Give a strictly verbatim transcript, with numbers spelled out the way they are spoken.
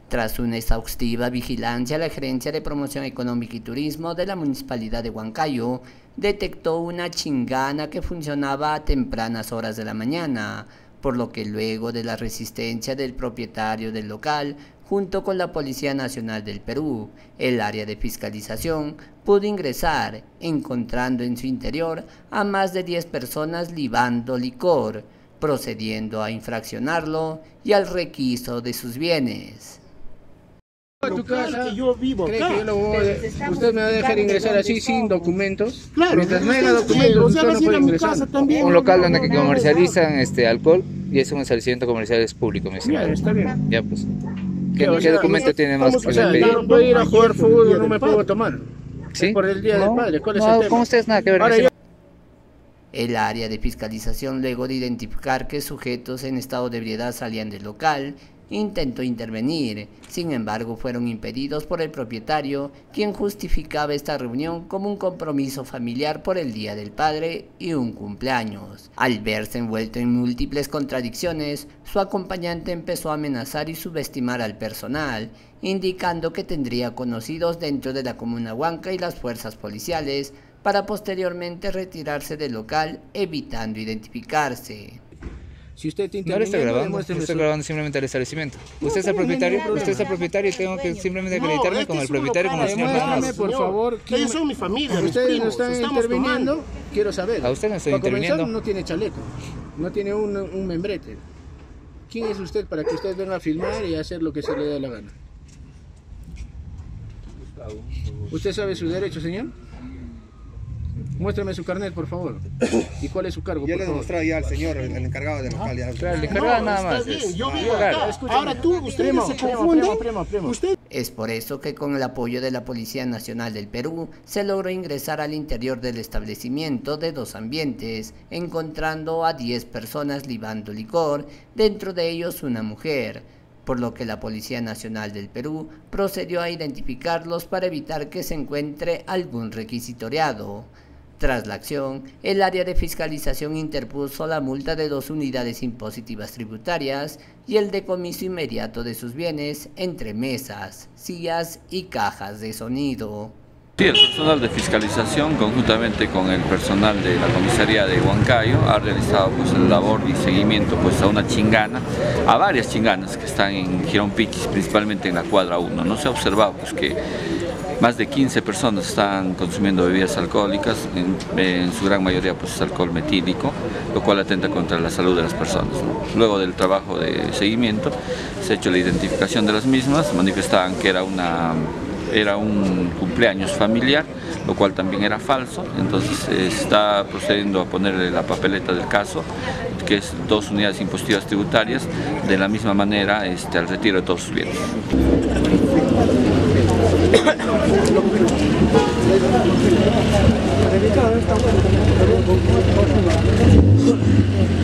Tras una exhaustiva vigilancia, la Gerencia de Promoción Económica y Turismo de la Municipalidad de Huancayo detectó una chingana que funcionaba a tempranas horas de la mañana, por lo que luego de la resistencia del propietario del local, junto con la Policía Nacional del Perú, el área de fiscalización pudo ingresar, encontrando en su interior a más de diez personas libando licor, procediendo a infraccionarlo y al requiso de sus bienes. Tu casa, que yo vivo acá. Que yo lo voy a, usted me va a dejar ingresar así sin documentos. Claro, mientras no haya documentos, o sea, usted no puede ingresar. Casa también, un local donde no, no, comercializan este alcohol y es un establecimiento comercial es público, me Ya, está bien. Ya pues. ¿Qué, o ¿qué sea, documento tiene más que o sea, pedir? yo voy a ir a jugar fútbol, no me puedo tomar. ¿Sí? Es por el Día no, del Padre. ¿Cuál es no, el tema? con ustedes nada que ver. Ahora, El área de fiscalización, luego de identificar que sujetos en estado de ebriedad salían del local, intentó intervenir. Sin embargo, fueron impedidos por el propietario, quien justificaba esta reunión como un compromiso familiar por el Día del Padre y un cumpleaños. Al verse envuelto en múltiples contradicciones, su acompañante empezó a amenazar y subestimar al personal, indicando que tendría conocidos dentro de la comuna Huanca y las fuerzas policiales, para posteriormente retirarse del local, evitando identificarse. Si usted te no le estoy grabando, estoy grabando simplemente el establecimiento. No, usted es el propietario, no, usted es el propietario y tengo que simplemente acreditarme no, con el propietario, con el señor nada más. Por favor, que ellos son mi familia, ustedes no están interviniendo, tomando. Quiero saber. A usted no estoy para interviniendo. Comenzar, no tiene chaleco, no tiene un, un membrete. ¿Quién es usted para que usted venga a filmar y hacer lo que se le dé la gana? ¿Usted sabe su derecho, señor? Muéstrame su carnet, por favor. ¿Y cuál es su cargo? Ya le demostré ya al señor, el, el encargado del local. Ya. Claro, el encargado no, nada más. Bien, yo vivo acá. Ahora tú, ustedes primo, se primo, confunden. Primo, primo, primo. Usted... Es por eso que con el apoyo de la Policía Nacional del Perú se logró ingresar al interior del establecimiento de dos ambientes, encontrando a diez personas libando licor, dentro de ellos una mujer, por lo que la Policía Nacional del Perú procedió a identificarlos para evitar que se encuentre algún requisitoriado. Tras la acción, el área de fiscalización interpuso la multa de dos unidades impositivas tributarias y el decomiso inmediato de sus bienes, entre mesas, sillas y cajas de sonido. Sí, el personal de fiscalización, conjuntamente con el personal de la comisaría de Huancayo, ha realizado pues, el labor y seguimiento pues, a una chingana, a varias chinganas que están en Girón Pichis, principalmente en la cuadra uno. No se ha observado pues, que más de quince personas están consumiendo bebidas alcohólicas, en, en su gran mayoría pues, es alcohol metílico, lo cual atenta contra la salud de las personas, ¿no? Luego del trabajo de seguimiento, se ha hecho la identificación de las mismas, manifestaban que era una... era un cumpleaños familiar, lo cual también era falso, entonces se está procediendo a ponerle la papeleta del caso, que es dos unidades impositivas tributarias, de la misma manera este, al retiro de todos sus bienes.